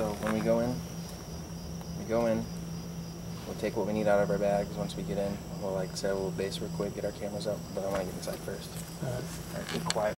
So when we go in, we'll take what we need out of our bags. Once we get in, we'll like set a little base real quick, get our cameras up, but I want to get inside first. All right. All right, be quiet.